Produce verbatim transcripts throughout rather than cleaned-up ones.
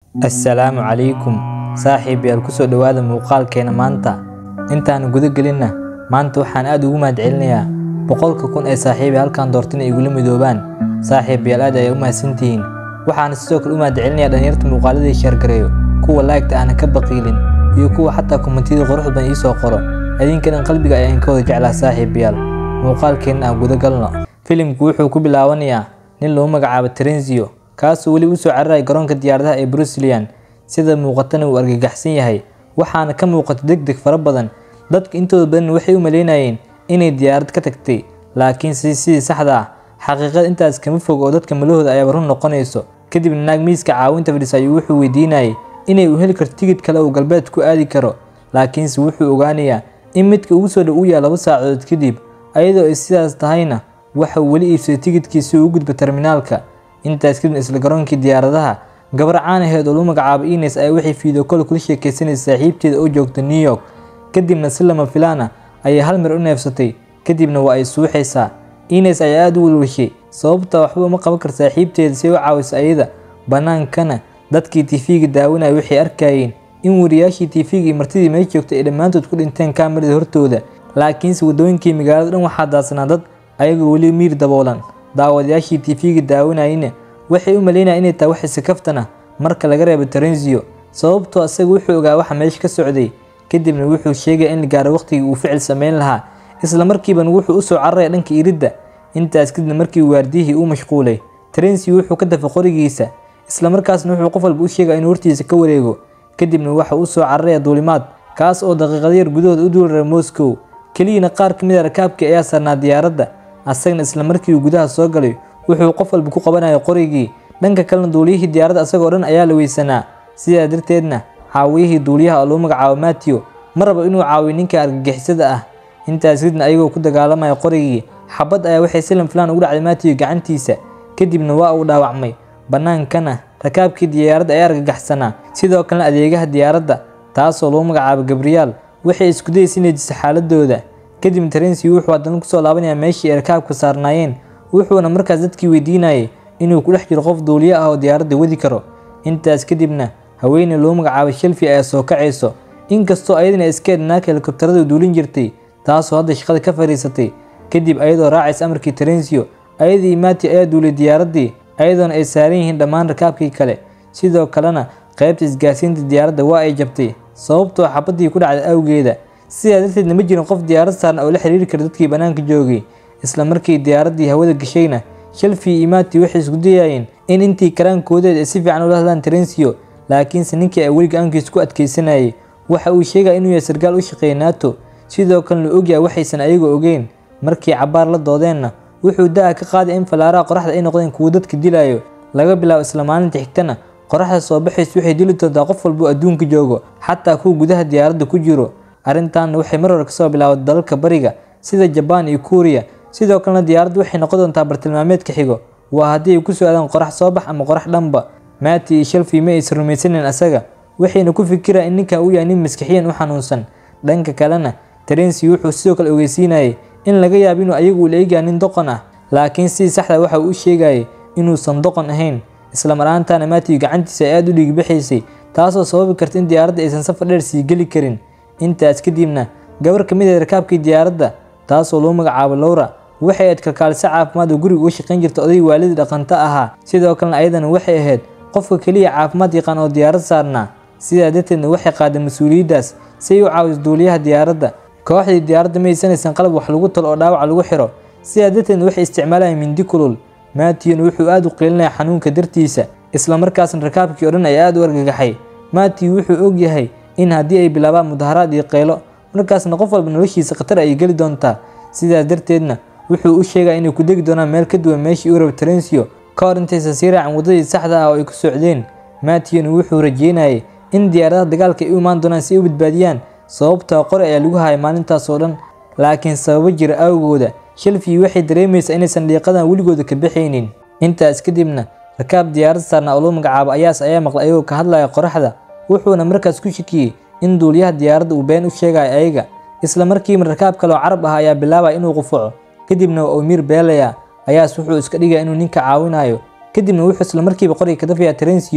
Assalaamu calaykum saaxiibayaal ku soo dhawaada muuqaalkeena maanta. Intaan guda gelinna maanta waxaan aad ugu mahadcelinayaa boqolka kun ee saaxiibayaal halkaan doorteen ay igula midoobaan. Saaxiibayaal aad ayay u mahadsantihiin. Waxaan sidoo kale u mahadcelinayaa dhalinyarta muuqaaladii share gareeyo, kuwa like-ta aan ka baqiilin iyo kuwa xataa commentiyada quruxda badan ii soo qoro. Idinkan qalbiga ayaan ka wada jeclaa saaxiibayaal. Muuqaalkeena aan guda galno. Filimku wuxuu ku bilaabanayaa nin lagu magacaabo Terenzio kaasoo wali u soo cararay garoonka diyaaradaha ee Brazilian sida muuqatana uu argagaxsan yahay waxaana ka muuqata degdeg fara badan. Dadka intooda badan waxay u maleynayeen inay diyaarad ka tagtay, laakiin si si saxda ah xaqiiqada intaas kama fog oo dadka malahooda ay run noqonayso. Kadib naag miiska caawinta fadhisay wuxuu weydiinayay inay u heli karto tigidh kale oo galbeed ku aadi karo, laakiin wuxuu ogaanayaa in midka ugu soo dhow yahay laba saacadood kadib. Ayadoo ay sidaas tahayna waxa wali iibsay tigidhkiisa ugu gudba terminaalka. Intaas kadib isla garoonkii diyaaradaha gabar caan ahayd oo lagu magacaabo Ines ay waxay fiideo kale kula sheekaysanaysaa saaxiibteeda oo joogta New York. Kadibna si lama filaan ah ayay hal mar u neefsatay, kadibna waa ay suuxaysaa. Ines ayaa aad u walwashay sababtoo waxba uma qaban kar saaxiibteeda si ay u caawiso ayada. Banaankana dadkii T V-ga daawanayay waxay arkayeen in wariyaashii T V-ga martidii meesha joogtay ay dhammaantood ku dhinteen kaamirada hortooda, laakiinse wadooyinkii magaalada dhan waxaa daadsanaa dad ayagoo weli miir daboolan. daawadayaashii T V-ga daawanayayna waxay u maleynayaan inay tahay wax iska kaftana marka laga reebo Terenzio sababtoo asaga wuxuu ogaa waxa meesha ka socday. Kadibna wuxuu sheegay in la gaaro waqtigii uu ficil sameyn lahaa, isla markiiba wuxuu u soo cararay dhanka iridda. Intaas kadib markii waardiyihii uu mashquulay, Terenzio wuxuu ka dafay qorigiisa, isla markaasna wuxuu qof walba u sheegay inuu hortiisa ka wareego. Kadibna waxa uu soo cararay duulimaad kaas oo daqiiqado yar gudahood u duulay Moscow. Kaliya qaar ka mid ah rakaabka ayaa saarnaa diyaaradda, asagna isla markii uu gudaha soo galay wuxuu qof walba ku qabanayay qorigii. Dhanka kalena duuliyihii diyaaradda asagoo dhan ayaa la weysanaa, sidaa darteedna caawiyihii duuliyaha oo lagu magacaabo Matthew ma rabo inuu caawiyo ninka argagixisada ah. Intaas kadibna ayagoo ku dagaalamaya qorigii, xabad ayaa waxay si lama filaan ugu dhacday Matthew gacantiisa, kadibna waa uu dhaawacmay. Banaankana rakaabkii diyaaradda ayaa argagaxsanaa, sidoo kalena adeegaha diyaaradda taasoo lagu magacaabo Gabriel waxay isku dayaysay inay diso xaaladooda. Kadib Terenzio wuxuu haddana ku soo laabanayaa meeshii ay rakaabku saarnaayeen, wuxuuna markaas dadkii weydiinayay inuu ku dhex jiro qof duuliye ah oo diyaaradda wadi karo. Intaas kadibna haweeney lagu magacaabo Shelfie ayaa soo kacayso, inkastoo ayadana iska naag helikobtarada duulin jirtay taasoo hadda shaqada ka fariisatay. Kadib ayadoo raacaysa amarkii Terenzio, ayadii Matthew ayaa duulay diyaaraddii ayadoona ay saaran yihiin dhammaan rakaabkii kale. Sidoo kalena qaybta isgaarsiinta diyaaradda waa ay jabtay sababtoo xabadii ku dhacday awgeeda. sidaa darteedna ma jirin qof diyaarad saaran oo la xiriiri kara dadkii banaanka joogay. Isla markii diyaaraddii hawada gashayna, Shelfie iyo Matthew waxay isku dayayeen in intii karaankooda ay si fiican ula hadlaan Terenzio, laakiinse ninkii ay weli gacankiisa ku adkaysanayay waxa uu sheegay inuu yahay sargaal u shaqeeya NATO, sidoo kalena ogyahay waxaysan ayagoo ogeyn. Markii cabaar la doodeenna wuxuu daa ka qaaday in falaaraha qoraxda ay noqdeen kuwo dadka dilayo. Laga bilaabo isla maalinta xigtana qoraxda soo baxaysa waxay dili doontaa qof walba oo adduunka joogo, xataa kuwa gudaha diyaaradda ku jiro. arrintan waxay mar hore ka soo bilaawday dalalka bariga sida Japan iyo Korea. Sidoo kalena diyaaraddu waxay noqon doontaa bartilmaameedka xigo waa haddii ay ku soo aadaan qorax soo bax ama qorax dhanba. Matthew iyo Shelfie ma aysan rumaysanin asaga, waxayna ku fikiraan in ninka uu yahay nin maskaxiyan u xanuunsan. Dhanka kalena Terenzio wuxuu sidoo kale ogeysiinayay in laga yaabo inuu ayagu la eegaa nin doqon ah, laakiin si sax ah waxa uu sheegay inuusan doqon ahayn. Isla maraantaana Matthew gacantiisa aad u dhiig bixisay taasoo sababi karta in diyaaradda aysan safar dheer sii geli karin. Intaas kadibna gabar ka mid ah rakaabkii diyaaradda taasoo lagu magacaabo Laura waxay aad kalkaaliso caafimaad oo guriga u shaqayn jirta oday waalid dhaqanta ahaa. Sidoo kalena ayadana waxay ahayd qofka kaliya caafimaad yaqaan oo diyaarad saarnaa, sidaa darteedna waxay qaaday mas'uuliyaddaas si ay u caawiso duuliyaha diyaaradda. Kooxdii diyaaradda ma aysan qalab wax lagu talo oo dhaawac lagu xiro, sidaa darteedna waxay isticmaalayeen mindi kulul. Matthew wuxuu aad u qiilinayay xanuunka dartiisa, isla markaasna rakaabkii oo dhan ay aad u argagaxay. Matthew wuxuu og yahay in haddii ay bilaabaan mudaharaad iyo qaylo, markaasna qof walba noloshiisa khatar ay gali doontaa. sidaas darteedna wuxuu u sheegay inay ku degi doonaan meel ka duwan meeshii uu rabay Terenzio ka hor intaysan sii raacin wadadii saxda ah oo ay ku socdeen. Matthew wuxuu rajeynayay in diyaaradaha dagaalka ay u imaan doonaan si ay u badbaadiyaan sababtoo qori ayaa lagu hayay maalintaas oo dhan, laakiin sababo jira awgooda Shelfie waxay dareemaysaa inaysan dhiiqadan weligooda ka bixaynin. Intaas kadibna rakaab diyaarad saarnaa oo lagu magacaabo Ayas ayaa maqlay ayagoo ka hadlaya qoraxda, wuxuuna markaas ku shakiyay in duuliyaha diyaaradda uu been u sheegay ayaga. Isla markiiba rakaab kale oo Carab ah ayaa bilaabay inuu qufaco, kadibna uu Mir beelaya. Ayas wuxuu iska dhigay inuu ninka caawinayo, kadibna wuxuu isla markiiba qoriga ka dafaya Terenzio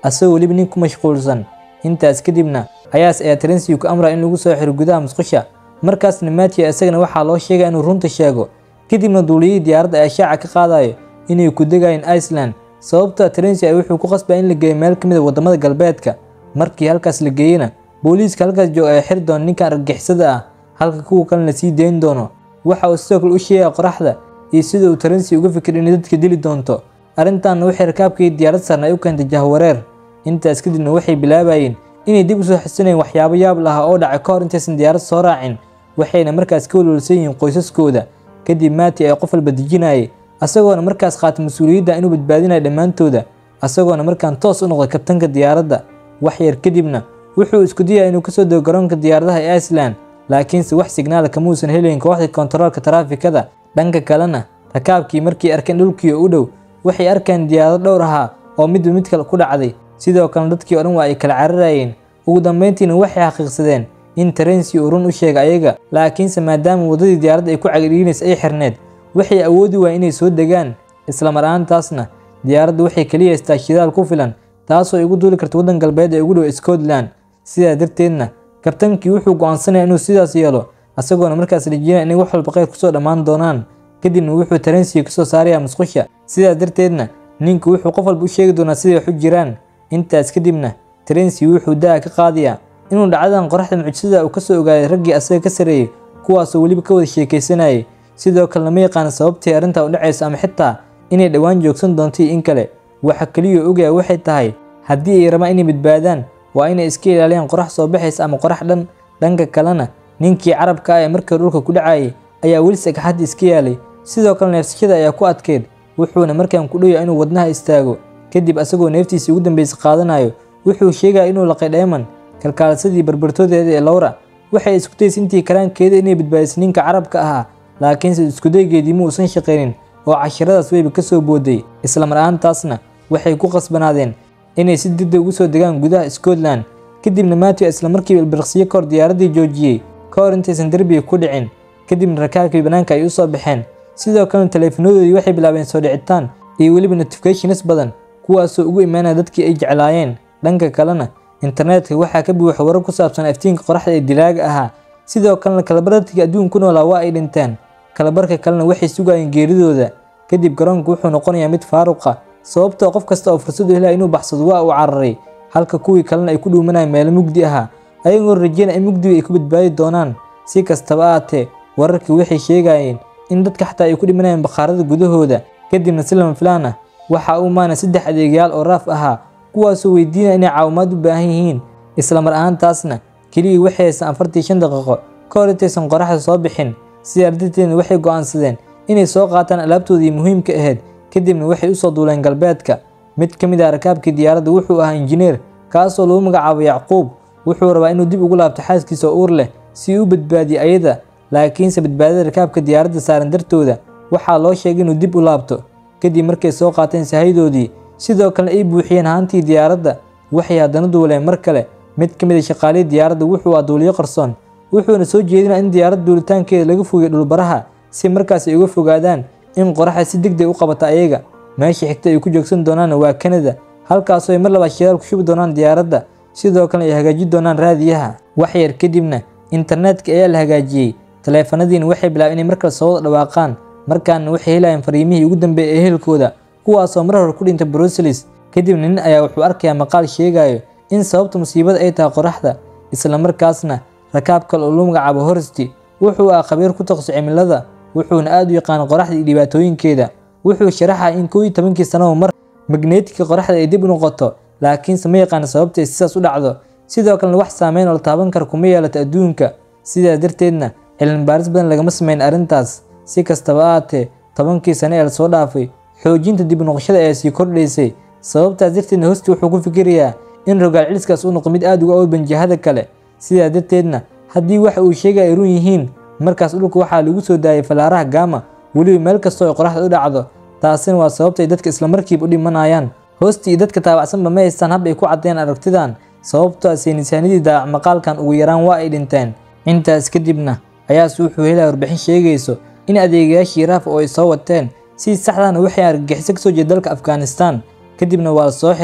asagoo weliba nin ku mashquulsan. Intaas kadibna ayaas ayaa Terence ku amray in lagu soo xiro gudaha musqusha. Markaasna Matthew isagana waxaa loo sheegay inuu runta sheego. Kadibna duuliyay diyaaradda ayaa shaaca ka qaadayo inay ku degayeen Iceland. Sababta Terence ay wuxuu ku qasbay in la geeyo meel kamid ah wadamada galbeedka. Markii halkaas la geeyna booliiska halkaas jooga ay xir doon ninka argagixisada ah halka kuwa kalena sii deyn doono. Waxa uu sidoo kale u sheegay qoraxda iyo sida uu Terence uga fikir in dadka dili doonto. Arrintan waxay rakaabkii diyaarad sarna ay u keentay jahwareer. Intaas kadibna waxay bilaabayeen inay dib u soo xasuusanayeen waxyaabo yaab laha oo dhacay ka hor intaysan diyaarad soo raacin. Waxayna markaas ka walwalsan yihiin qoysaskooda. Kadib Matthew ay qof walba dejinayay asagoona markaas qaatay mas'uuliyadda inuu badbaadinayo dhammaantooda asagoona markaan toos u noqday kabtanka diyaaradda. Wax yar kadibna wuxuu isku dayay inuu ka soo dego garoonka diyaaradaha ee Iceland, laakiinse wax signaal kama uusan helin kooxda kontaroolka taraafikada. Dhanka kalena rakaabkii markii arkeen dhulkii u dhow waxay arkeen diyaarad dhowr ah oo mid mid kale ku dhacday. Sidoo kale dadkii oo dhan waa ay kala cararayeen. Ugu dambeyntiina waxay xaqiiqsadeen in Terence uu run u sheegay ayaga, laakiinse maadaama wadadii diyaaradda ay ku cagdhiinaysay ay xirneed waxay awoodi waayeen inay soo degaan. Isla mar ahaantaasna diyaaraddu waxay kaliya haystaa shidaal ku filan taasoo ay ugu duuli karto waddan galbeed ee ugu dhow Scotland. Sidaa darteedna kabtankii wuxuu go'aansanaya inuu sidaas yeelo asagoona markaas rajinaya inay wax walba khayr kusoo dhammaan doonaan. Kadibna wuxuu Terence ka soo saarayaa musqusha. Sidaa darteedna ninku wuxuu qof walba u sheegi doonaa siday wax u jiraan. Intaas kadibna Terence wuxuu daa ka qaadayaa inuu dhacdadan qoraxda mucjisada uu ka soo ogaaday raggii asaga ka sareeyay kuwaasoo weliba ka wada sheekaysanayay. Sidoo kale lama yaqaan sababtii arrinta u dhacaysa ama xitaa inay dhawaan joogsan doonto in kale. Waxa kaliya ogaay waxay tahay haddii ay rabaan inay badbaadaan waa inay iska ilaaliyaan qorax soo baxaysa ama qorax dhan. Dhanka kalena ninkii carabka ah ee markii dhulka ku dhacayay ayaa weli sagxad iska yaalay. Sidoo kale neefsashada ayaa ku adkeyd wuxuuna markaan ku dhayo inuu wadnaha istaago. Kadib asagoo neeftiisa ugu dambeysay qaadanayo wuxuu sheegay inuu laqay Damon kalkaalisadii barbartoodeeda ee Laura. Waxay isku daysay intii karaankeeda inay badbaadiso ninka carabka ahaa, laakiinse isku daygeedii ma uusan shaqeynin oo casharadaas wayba ka soo booday. Isla mar ahaantaasna waxay ku qasbanaadeen inay si degdeg ugu soo degaan gudaha Scotland. Kadibna Matthew isla markiiba ilbiriqsiyo ka hor diyaaraddii joojiyay ka hor intaysan derbiga ku dhicin. Kadibna rakaabkii banaanka ay u soo baxeen. Sidoo kale taleefanadoodii waxay bilaabeen soo dhicitaan iyo weliba notifications badan kuwaasoo ugu imaanaya dadkii ay jeclaayeen. Dhanka kalena internetka waxaa ka buuxa warar ku saabsan iftiinka qoraxda ee dilaaga ahaa. Sidoo kalena kalabaradkii adduunka ku noolaa waa ay dhinteen, kalabarka kalena waxay sugayeen geeridooda. Kadib garoonku wuxuu noqonayaa mid faaruqa sababtoo qof kasta oo fursad u helay inuu baxsado waa uu cararay, halka kuwii kalena ay ku dhuumanayaan meel mugdi ah ayagoo rajeynaya in mugdiga ay ku badbaadi doonaan. Si kastaba ahaatee wararkii waxay sheegayeen in dadka xataa ay ku dhimanayaan bakhaarada gudahooda. Kadibna si lama filaan ah waxa uu maana saddex adeegyaal oo raaf ahaa kuwaasoo weydiinaya inay caawimaad u baahan yihiin. Isla mar ahaantaasna kaliya waxay haystaan afartan iyo shan daqiiqo ka hor intaysan qoraxda soo bixin. Sidaa darteedna waxay go'aansadeen inay soo qaataan alaabtoodii muhiimka ahayd. Kadibna waxay u soo duuleen galbeedka. Mid ka mid ah rakaabkii diyaaradda wuxuu ahaa injineer kaasoo lagu magacaabo Yacquub. Wuxuu rabaa inuu dib ugu laabto xaaskiisa oo uur leh si uu u badbaadiyo ayada, laakiinse badbaadada rakaabka diyaaradda saaran dartooda waxaa loo sheegay inuu dib u laabto. Kadib markay soo qaateen sahaydoodii sidoo kale ay buuxiyeen haantii diyaaradda waxay haddana duuleen mar kale. Mid ka mid ah shaqaalihii diyaaradda wuxuu ahaa duuliye qarsoon wuxuuna soo jeedinaa in diyaaradda duulitaankeeda laga fogeeyo dhulbaraha si markaas ay uga fogaadaan in qoraxda si degdeg u qabata ayaga. Meesha xigta ay ku joogsan doonaan waa Canada, halkaasoo ay mar labaad shidaal ku shubi doonaan diyaaradda. Sidoo kale ay hagaajin doonaan raadiyaha. Wax yar kadibna internetka ayaa la hagaajiyay. Taleefanadiina waxay bilaabeen inay markale soo wada dhawaaqaan. Markaana waxay helayeen fariimihii ugu dambeeyay ee ehelkooda kuwaasoo mar hore ku dhintay Brussels. Kadibna nin ayaa wuxuu arkayaa maqaal sheegayo in sababta musiibada ay tahay qoraxda. Isla markaasna rakaab kale oo lagu magacaabo Horst wuxuu ahaa khabiir ku takhasusay cimilada wuxuuna aad u yaqaan qoraxda iyo dhibaatooyinkeeda. Wuxuu sharaxay in kow iyo tobankii sano mar magneetika qoraxda ay dib u noqoto, laakiinse ma yaqaan sababta ay sidaas u dhacdo. Sidoo kale wax saameyn oo la taaban karo kuma yeelato adduunka. Sidaa darteedna cilmi baaris badan lagama sameyn arrintaas. Si kastaba ahaatee tobankii sano ee la soo dhaafay xoojinta dib u noqoshada ayaa sii kordhaysay. Sababtaas darteedna Horst wuxuu ku fikirayaa in rogaal celiskaas uu noqdo mid aad uga awood jihada kale. Sidaa darteedna haddii waxa uu sheegay ay run yihiin markaas dhulka waxaa lagu soo daayay falaaraha gamma weliba meel kastoo ay qoraxda u dhacdo. taasina waa sababta ay dadka isla markiiba u dhimanayaan. Horst iyo dadka taabacsanba ma haystaan hab ay ku cadeeyaan aragtidan sababtoo ah saynisyahannadii daabac maqaalkan ugu yaraan waa ay dhinteen. Intaas kadibna ayaas wuxuu helay warbixin sheegayso in adeegayaashii raaf oo ay soo wateen si saxdana waxay argagixisay kasoo jeeda dalka Afghanistan. Kadibna waa la soo xiray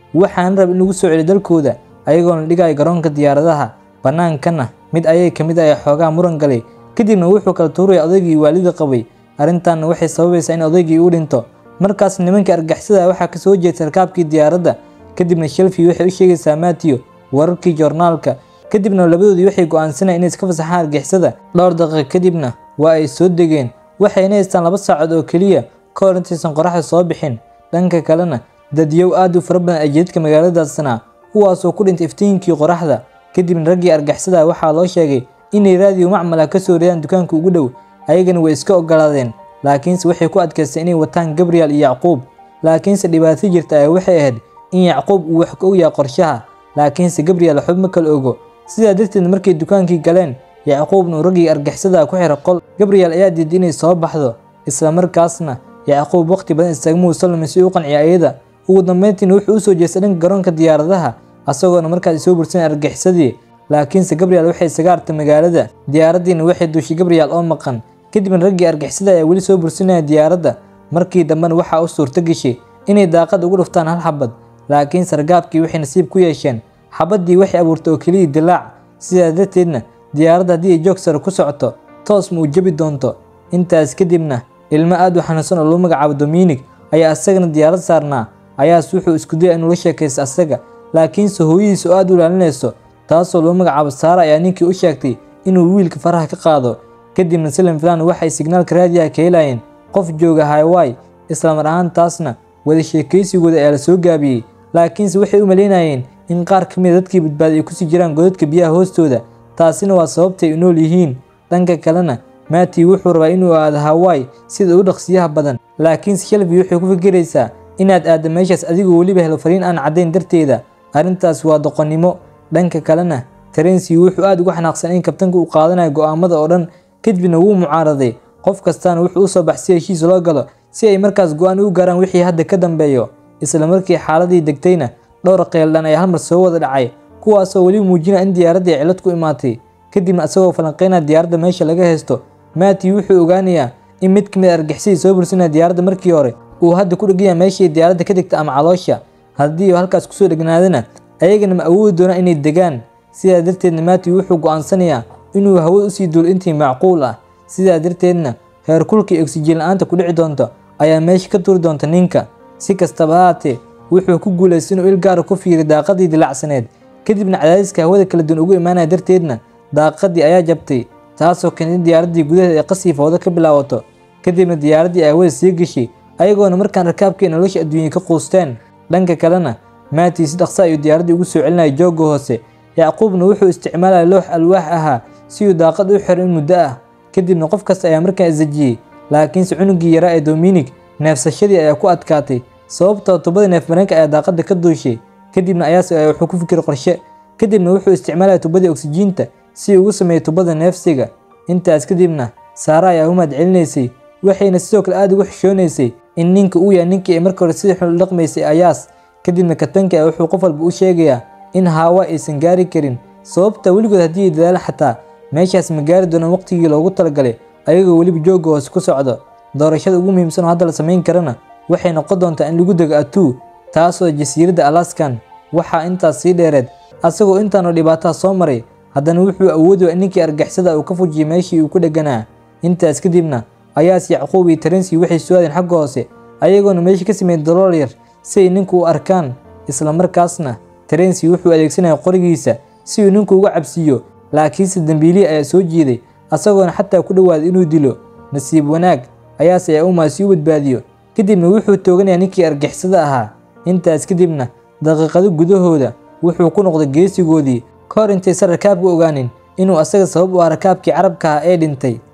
waxaan rab in lagu soo celiyo dalkooda ayagoona dhigaya garoonka diyaaradaha. Bannaankana mid ayay ka mid ah xoogaa muran galay, kadibna wuxuu kala tuuraya odaygii waalida qabay. Arrintan waxay sababaysaa in odaygii uu dhinto. Markaas nimanka argagixisada waxaa ka soo jeeda rakaabkii diyaaradda, kadibna Shelby waxay u sheegaysaa Matthew wararkii joornaalka. Kadibna labadoodii waxay go'aansanayaan inay iska fasaxaan argagixisada. Dhowr daqiiqo kadibna waa ay soo degeen, waxayna haystaan laba saacadood oo keliya ka hor intaysan qorraxda soo bixin. Dhanka kalena dadyow aad u fara badan jidadka magaaladaasna kuwaasoo ku dhintay iftiinkii qorraxda. Kadibna raggii argagixisada waxaa loo sheegay inay raadiyo macmal ah ka soo reedaan dukaanka ugu dhow. Ayagana way iska ogolaadeen, laakiinse waxay ku adkaysteen inay wataan Gabriel iyo Yacquub. Laakiinse dhibaato jirta ayaa waxay ahayd in Yacquub uu wax ka ogahay qorshaha, laakiinse Gabriel waxba ma kala ogo. Sidaa darteed markay dukaankii galeen, Yacquubna uu raggii argagixisada ku xiray qol. Gabriel ayaa diiday inay soo baxdo, isla markaasna Yacquub waqti badan istaagmuu salmay si uu u qanciyo ayada. Ugu dambeyntiina wuxuu u soo jeestay dhanka garoonka diyaaradaha, asagoona markaas soo bursanay argagixisadii. Laakiinse Gabriel waxay isaga hartay magaalada. Diyaaraddiina waxay duushay Gabriel oo maqan. Kadibna raggii argagixisada ayaa weli soo bursanaya diyaaradda. Markii dambena waxaa u suurto gashay inay daaqad ugu dhuftaan hal xabad, laakiinse rakaabkii waxay nasiib ku yeesheen xabaddii waxay abuurtay oo keliya dilaac. Sidaa darteedna diyaaradda haddii ay joog sare ku socoto toos ma u jabi doonto. Intaas kadibna ilmo aad u xanuunsan oo lagu magacaabo Dominic ayaa asagana diyaarad saarnaa. Ayaas wuxuu isku dayay inuu la sheekaysto asaga, laakiinse hooyadiisa oo aad u ilaalinayso taasoo lagu magacaabo Sarah ayaa ninkii u sheegtay inuu wiilka faraha ka qaado. Kadibna Salim Filan waxay signaalka raadiyaha ka helayeen qof jooga Hawaii, isla mar ahaantaasna wada sheekaysigooda ayaa la soo gaabiyey. Laakiinse waxay u maleynayeen in qaar ka mid ah dadkii badbaaday ay ku sii jiraan godadka biyaha hoostooda, taasina waa sababtay u nool yihiin. Dhanka kalena Matthew wuxuu rabaa inuu aado Hawaii sida ugu dhaqsiyaha badan, laakiinse Shelby waxay ku fikiraysaa inaad aado meeshaas adigoo weliba helo fariin aan caddayn darteeda. Arrintaas waa doqonnimo. Dhanka kalena Terence wuxuu aad uga xanaaqsan in kabtanka uu qaadanayo go'aamada oo dhan, kadibna wuu mucaaraday. Qof kastaana wuxuu u soo baxay heshiis loo galo si ay markaas go'aan u gaaraan wixii hadda ka dambeeyo. Isla markii xaaladii degtayna dhowr qeeldhan ayaa hal mar soo wada dhacay, kuwaasoo weli muujinaya in diyaaraddii cilad ku imaatay. Kadibna asagoo falanqeynaya diyaaradda meesha laga haysto, Matthew wuxuu ogaanayaa in mid ka mid ah argagixisadii soo bursanaya diyaaradda markii hore uu hadda ku dhegaya meeshii diyaaradda ka degta ama caloosha. Haddii halkaas kusoo dhegnaadana ayagana ma awoodi doonaan inay degaan. Sidaa darteedna Matthew wuxuu go'aansanayaa inuu hawada u sii duulo intii macquul ah. Sidaa darteedna heerkulka iyo oksijiin la'aanta ku dhici doonto ayaa meesha ka tuuri doonta ninka. Si kastaba ha ahaatee wuxuu ku guulaystay inuu il gaar ah ku fiiriyo daaqadii dilacsaneed. Kadibna cadaadiska hawada kala duwan ugu imaanaya darteedna daaqadii ayaa jabtay, taasoo keentay in diyaaraddii gudaheeda ay qasii fowdo ka bilaabato. Kadibna diyaaraddii ay hawada sii gashay, ayagoona markaan rakaabkii nolosha adduunya ka quusteen. Dhanka kalena Matthew si dhaqso ayuu diyaaraddii ugu soo celinayay joogga hoose. Yacquubna wuxuu isticmaalaya loox alwaax ahaa si uu daaqad u xiro in muddo ah. Kadibna qof kasta ayaa markaa isdejiyey, laakiinse cunugii yaraa ee Dominic neefsashadii ayaa ku adkaatay sababtoo tubada neef-mareenka ayaa daaqadda ka duushay. Kadibna ayaas wuxuu ku fikiray qorshe. Kadibna wuxuu isticmaalaya tubadii oksijiinta si uu ugu sameeyo tubada neefsiga. Intaas kadibna Sarah ayaa u mahadcelinaysay, waxayna sidoo kale aad ugu xishoonaysay in ninka uu yahay ninkii ay markii hore sidii xun u dhaqmaysay Ayaas. Kadibna kabtanka wuxuu qof walba u sheegayaa in Hawaii aysan gaari karin, sababta weligood haddii ay dadaal xataa meeshaas ma gaari doonaan waqtigii loogu talagalay ayagoo weliba joogga hoose ku socdo. Doorashada ugu muhiimsan oo hadda la samayn karana waxay noqon doontaa in lagu dego Attu, taasoo jasiiradda Alaskan. Waxaa intaas sii dheereed asagoo intaanoo dhibaataa soo maray, haddana wuxuu awoodaya in ninkii argagixisada uu ka fujiyay meeshii uu ku dheganaa. Intaas kadibna Ayaas, Yacquub iyo Terence waxay soo aadeen xagga hoose, ayagoona meesha ka sameeyay dalool yar si ay ninku u arkaan. Isla markaasna Terence wuxuu adeegsanaya qorigiisa si uu ninku uga cabsiiyo, laakiinse dambiiliye ayaa soo jiiday, asagoona xataa ku dhawaaday inuu dilo. Nasiib wanaag Ayaas ayaa u maasi u badbaadiyo. Kadibna wuxuu tooganayaa ninkii argagixisada ahaa. Intaas kadibna daqiiqado gudahooda wuxuu ku noqday geesigoodii ka hor intaysan rakaabku ogaanin inuu asaga sabab u ah rakaabkii Carabka ah ee dhintay.